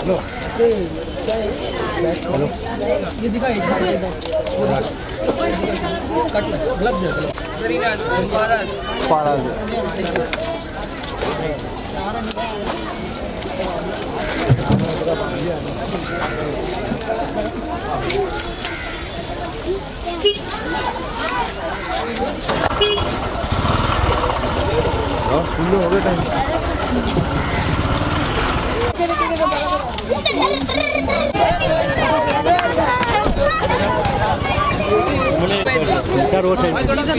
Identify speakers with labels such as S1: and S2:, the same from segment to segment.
S1: Hello ये दिखा cut gloves है जरीना फारस फुल हो गया time sir road side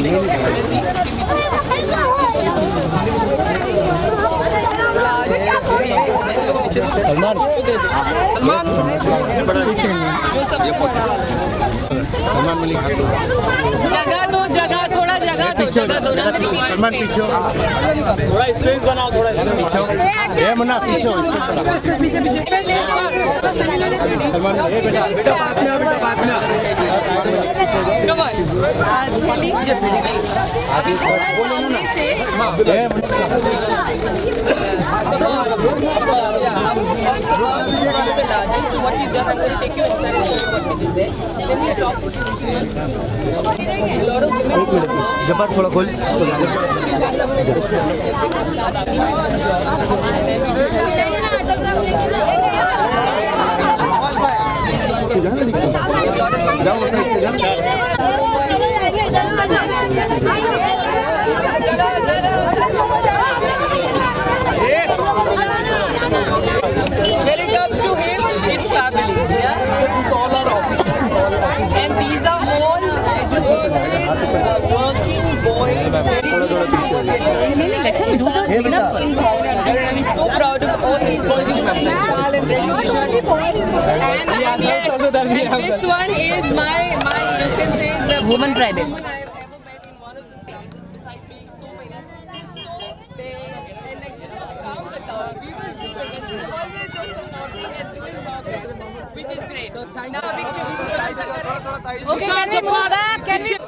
S1: Salman
S2: जगह थोड़ा जगह दो
S1: सलमान पीछे थोड़ा स्पेस बनाओ थोड़ा पीछे ये मुन्ना पीछे पीछे सलमान ये बेटा बात में
S2: Just what we've done, I'm going to take you inside and show you what we did there. Then we stop for a lot of women.
S1: जब थोड़ा खोल
S2: When it comes to him, it's family. Yeah, so these all are officers, and these are all educated, working boys. I'm so proud of all these boys. You can see and this one is my you can say the
S3: woman pride.
S2: Which is great. So thank you.
S3: Okay, can we move back? Can we?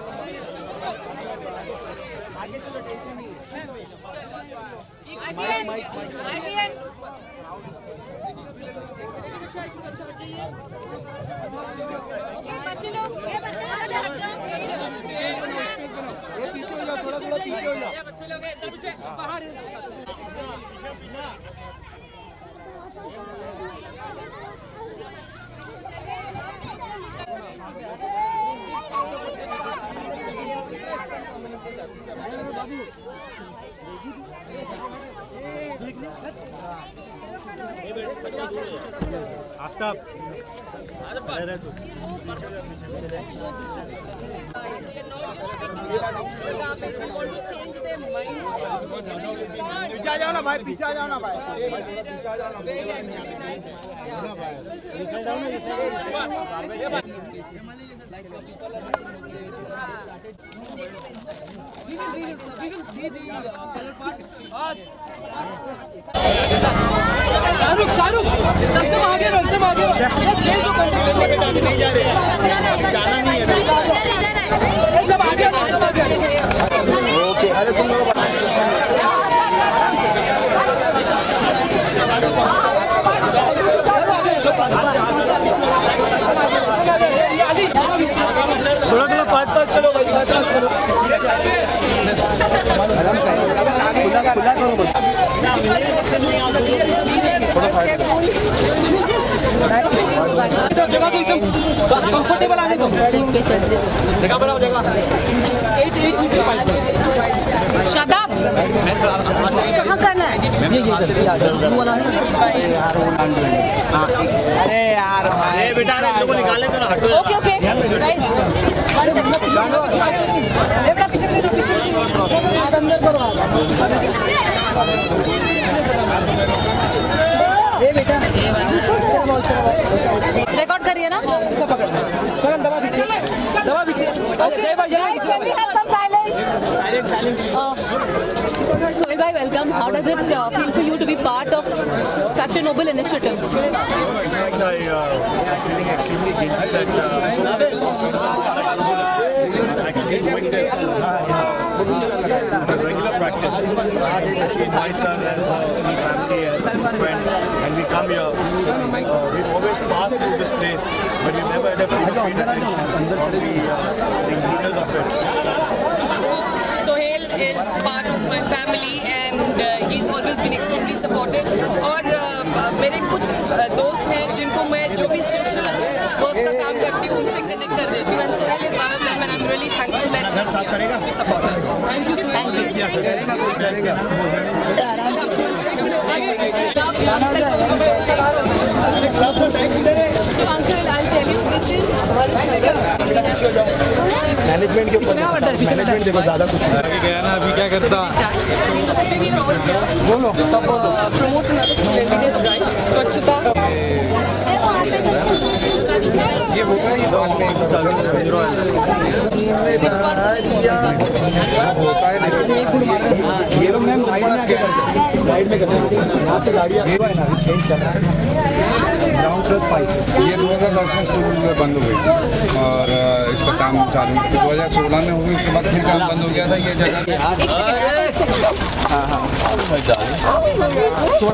S1: Aftab पीछे आ जाओ ना भाई पीछे आ जाओ ना भाई शाहरुख एकदम आगे नहीं जा रहे जाना नहीं है सब आगे ओके अरे तुम लोग थोड़ा पास चलो भाई पास चलो खुला करो जगह तो एकदम कंफर्टेबल आने दो जगह बनाओ जगह
S3: शादाब कहाँ करना है?
S1: अरे यार अरे बेटा इन लोगों को निकाले तो ना हटो
S3: ओके ओके गाइस
S1: अंदर करो ये बेटा
S3: रिकॉर्ड करिए ना
S1: दबा पीछे जय भाई
S3: So, Bhai, welcome. How does it feel for you to be part of such a noble initiative?
S4: I'm feeling extremely guilty that actually doing this regular practice. She invites us as a family and friend, and we come here. we've always passed through this place, but we never had a paid attention on the leaders of it.
S2: Sohail is part of my family and he's always been extremely supportive. और मेरे कुछ दोस्त हैं जिनको मैं जो भी social work का काम करती हूँ उनसे कनेक्ट कर देती हूँ. And Sohail is one of them and I'm really thankful that to support us. Thank you. So uncle, I'll tell you, this is
S5: management के ऊपर मैनेजमेंट देखो ज़्यादा कुछ आगे गया ना. अभी क्या करता बोलो
S2: promote another cleanliness drive, स्वच्छता.
S5: ये होगा ये साल में ये लोग मैम साइड में करते हैं. यहाँ से गाड़ियाँ चल रहा है. ग्राउंड फ्लोर 5 ये 2010 में शुरू बंद हो गई और इसका काम चालू 2016 में हुई. उसके बाद फिर काम बंद हो गया था. ये जगह थोड़ा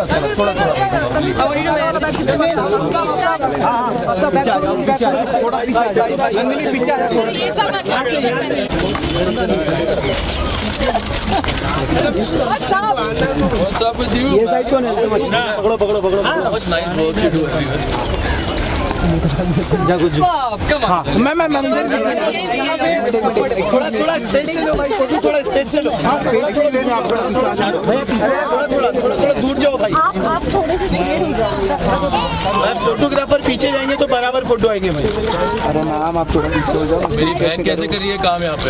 S5: ये साइड कौन है? पकड़ो.
S6: What's nice work you do everywhere.
S5: थोड़ा स्पेस से लो भाई. थोड़ा स्पेस से लो. थोड़ा दूर जाओ भाई.
S1: आप थोड़े से पीछे हो जाओ.
S5: फोटोग्राफर पीछे जाएंगे तो बराबर फोटो आएंगे भाई. अरे नाम आप थोड़ा पीछे हो जाओ.
S6: मेरी बहन कैसे कर रही है काम यहाँ पे?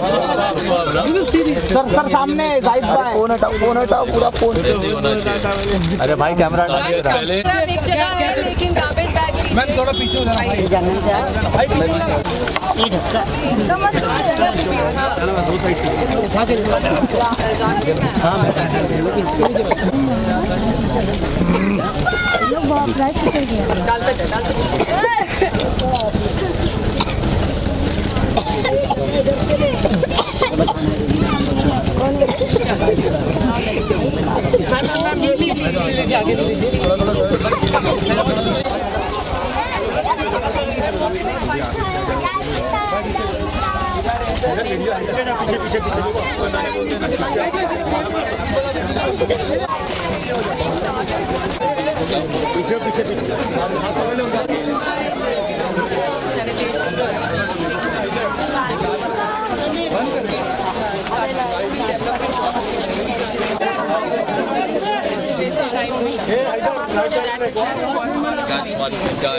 S5: सर सामने फोन हटाओ पूरा फोन.
S6: ऐसे होना चाहिए.
S5: अरे भाई कैमरा
S6: पहले
S2: लेकिन गार्बेज बैग
S5: मैं थोड़ा पीछे हो जाना भाई. दो साइड से
S6: That's one good guy.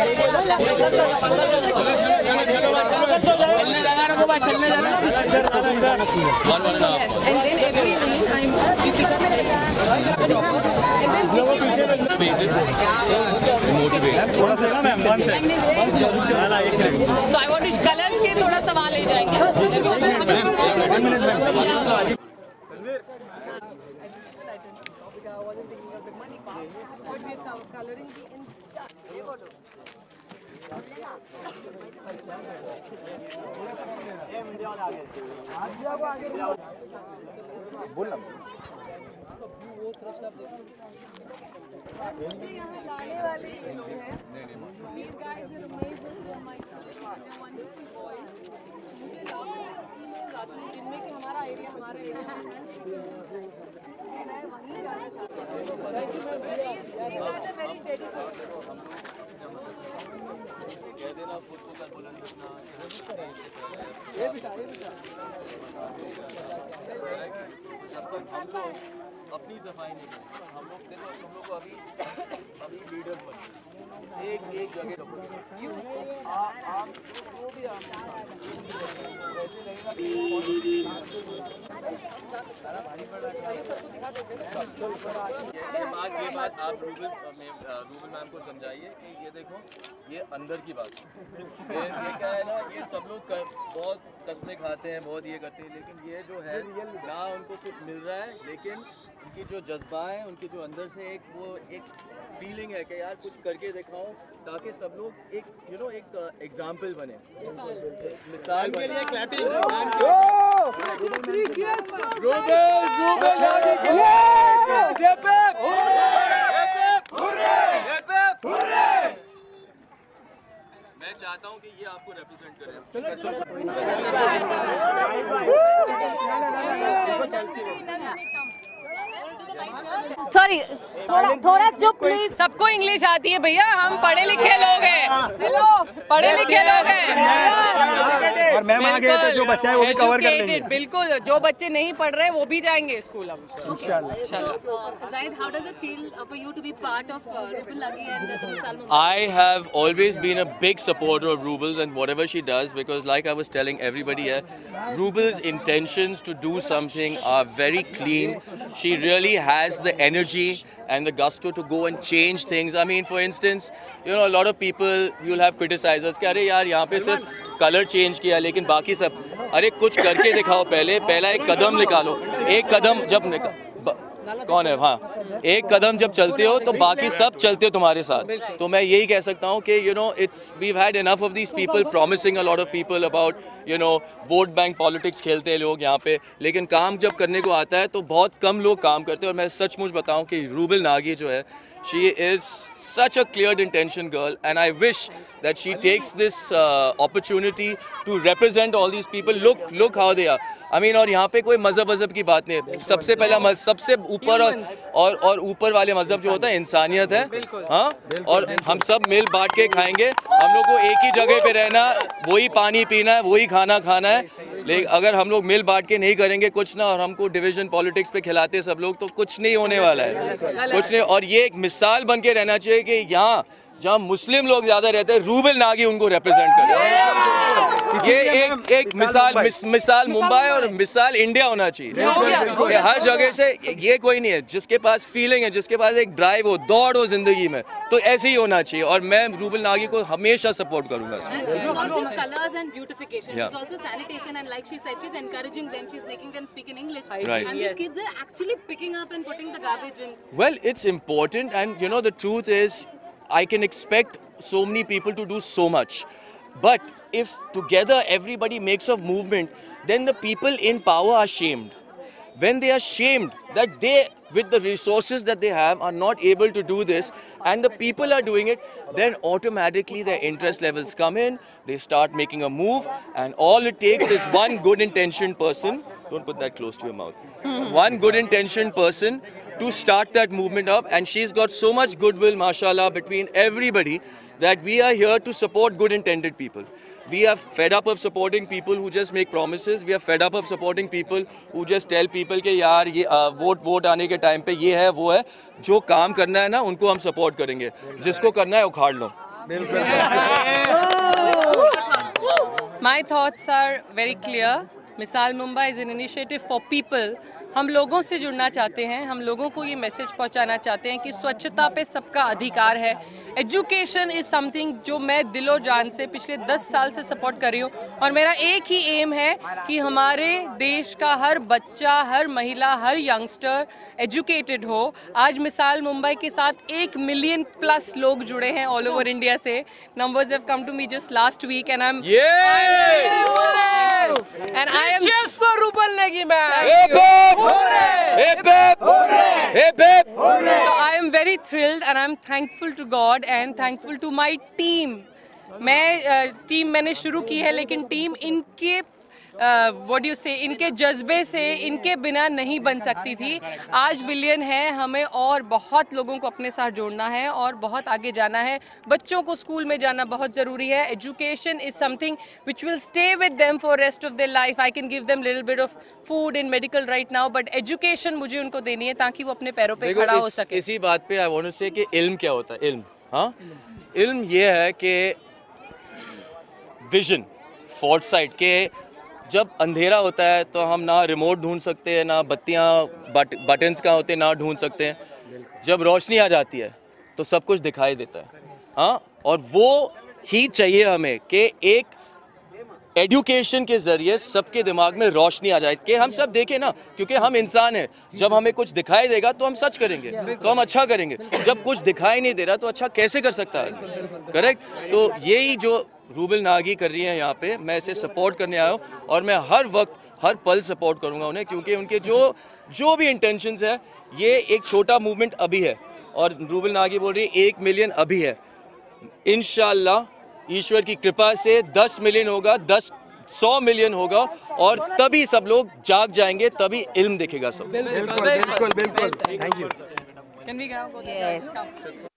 S6: One and a half.
S2: and then every week we pick up So I want to colors के थोड़ा सवाल ले जाएंगे. यहाँ लाने वाले लोग हैं. These guys are amazing. They're my wonderful boys. मुझे लाखों emails आती हैं जिनमें कि हमारा एरिया मैं वहीं जाना चाहता हूँ. These guys are very dedicated.
S6: अपनी सफाई नहीं करें. हम लोग देखो तुम लोग को अभी लीडर बन एक जगह रखो. आप जो भी वैसे लगेगा ये बात आप रूबल मैम को समझाइए कि ये देखो ये अंदर की बात ये क्या है ना. ये सब लोग बहुत कसमें खाते हैं, बहुत ये करते हैं, लेकिन ये जो है ना उनको कुछ मिल रहा है, लेकिन उनकी जो जज्बा है, उनकी जो अंदर से एक फीलिंग है कि यार कुछ करके दिखाओ ताकि सब लोग एक एक एग्जाम्पल बने, मिसाल बने. चाहता हूँ कि ये आपको रिप्रेजेंट करे।
S3: सॉरी, थोड़ा चुप प्लीज।
S2: सबको इंग्लिश आती है भैया, हम पढ़े लिखे लोग हैं। हेलो, पढ़े लिखे लोग हैं।
S5: और मैम आ गए तो जो बच्चा है वो भी कवर कर लेंगे।
S2: बिल्कुल, जो बच्चे नहीं पढ़ रहे वो भी जाएंगे स्कूल अब इंशाल्लाह।
S3: Zahid, how does it feel for you to be part of Rubal Nagi and the Misal Mumbai?
S6: I have always been a big supporter of Rubals and whatever she does, because like I was telling everybody here, Rubals' intentions to do something are very clean. She really has the energy and the gusto to go and change things. I mean, for instance, you know, a lot of people, you'll have criticizers कि अरे यार यहाँ पे सिर्फ colour change किया लेकिन बाकी सब, अरे कुछ करके दिखाओ। पहला एक कदम निकालो। एक कदम जब कौन है, हाँ, एक कदम जब चलते हो तो बाकी सब चलते हो तुम्हारे साथ। तो मैं यही कह सकता हूँ कि you know it's we've had enough of these people promising a lot of people about you know vote bank politics खेलते हैं लोग यहाँ पे, लेकिन काम जब करने को आता है तो बहुत कम लोग काम करते हैं। और मैं सचमुच बताऊँ कि रूबल नागी जो है, she is such a cleared intention girl, and I wish that she takes this opportunity to represent all these people. Look how they are. I mean, और यहाँ पे कोई मज़हब की बात नहीं है। सबसे पहला सबसे ऊपर और ऊपर वाले मज़हब जो होता है इंसानियत है, हाँ, और हम सब मिल बांट के खाएंगे। हम लोग को एक ही जगह पे रहना, वही पानी पीना है, वही खाना खाना है। लेकिन अगर हम लोग मिल बांट के नहीं करेंगे कुछ ना, और हमको डिवीजन पॉलिटिक्स पे खिलाते सब लोग, तो कुछ नहीं होने वाला है, कुछ नहीं। और ये एक मिसाल बन के रहना चाहिए कि यहाँ जहाँ मुस्लिम लोग ज्यादा रहते हैं, रूबल नागी उनको रिप्रेजेंट करे। ये एक मिसाल मुंबई और मिसाल इंडिया होना चाहिए। हर जगह से ये कोई नहीं है जिसके पास फीलिंग है, जिसके पास एक ड्राइव हो, दौड़ हो जिंदगी में, तो ऐसे ही होना चाहिए। और मैं रूबल नागी को हमेशा सपोर्ट करूंगा इसमें।
S3: Colors and beautification, it's also sanitation, and like she said, she's encouraging them, she's making them speak in English,
S6: Right.
S3: and these kids are actually picking up and putting the garbage in.
S6: Well, it's important, and you know the truth is, I can expect so many people to do so much, but if together everybody makes a movement, then the people in power are shamed. When they are shamed that they, with the resources that they have, are not able to do this, and the people are doing it, then automatically their interest levels come in, they start making a move, and all it takes is one good intentioned person, don't put that close to your mouth, one good intentioned person to start that movement up. And she's got so much goodwill, mashallah, between everybody, that we are here to support good intended people. We are fed up of supporting people who just make promises. We are fed up of supporting people who just tell people कि यार ये vote आने के time पे ये है वो है। जो काम करना है ना उनको हम सपोर्ट करेंगे, जिसको करना है उखाड़ लो।
S2: My thoughts are very clear. मिसाल Mumbai is an initiative for people. हम लोगों से जुड़ना चाहते हैं, हम लोगों को ये मैसेज पहुंचाना चाहते हैं कि स्वच्छता पे सबका अधिकार है। एजुकेशन इज़ समथिंग जो मैं दिलो जान से पिछले 10 साल से सपोर्ट कर रही हूँ, और मेरा एक ही एम है कि हमारे देश का हर बच्चा, हर महिला, हर यंगस्टर एजुकेटेड हो। आज मिसाल मुंबई के साथ 1 मिलियन प्लस लोग जुड़े हैं ऑल ओवर इंडिया से। Numbers have come to me just last week, and I am
S7: Cheers for Rubal Nagi, man.
S2: So I am very thrilled and I am thankful to God and thankful to my team. Team मैंने शुरू की है, लेकिन team इनके what do you say, इनके जज्बे से, इनके बिना नहीं बन सकती थी। आज बिलियन है, हमें और बहुत लोगों को अपने साथ जोड़ना है और बहुत आगे जाना है। बच्चों को स्कूल में जाना बहुत ज़रूरी है। Education is something which will stay with them for rest of their life. I can give them little bit of food in medical right now, but education मुझे उनको देनी है ताकि वो अपने पैरों पे खड़ा हो सके।
S6: इसी बात पे आई वांट टू से कि इल्म क्या होता है। इल्म, हाँ, इल्म ये है कि विजन, फोर्टसाइट के जब अंधेरा होता है तो हम ना रिमोट ढूंढ सकते हैं, ना बत्तियां बटन्स का होते हैं ना ढूंढ सकते हैं। जब रोशनी आ जाती है तो सब कुछ दिखाई देता है, हाँ। और वो ही चाहिए हमें कि एक एजुकेशन के ज़रिए सबके दिमाग में रोशनी आ जाए कि हम सब देखें ना, क्योंकि हम इंसान हैं। जब हमें कुछ दिखाई देगा तो हम सच करेंगे, तो हम अच्छा करेंगे। जब कुछ दिखाई नहीं दे रहा तो अच्छा कैसे कर सकता है, करेक्ट। तो यही जो रूबल नागी कर रही हैं यहाँ पे, मैं इसे सपोर्ट करने आया हूँ और मैं हर वक्त हर पल सपोर्ट करूँगा उन्हें, क्योंकि उनके जो भी इंटेंशंस है, ये एक छोटा मूवमेंट अभी है और रूबल नागी बोल रही है 1 मिलियन अभी है। इंशाल्लाह ईश्वर की कृपा से 10 मिलियन होगा, 100 मिलियन होगा और तभी सब लोग जाग जाएंगे, तभी इल्म दिखेगा सब।
S7: बिल्कुल बिल्कुल बिल्कुल। Thank you.
S2: Can we now go to the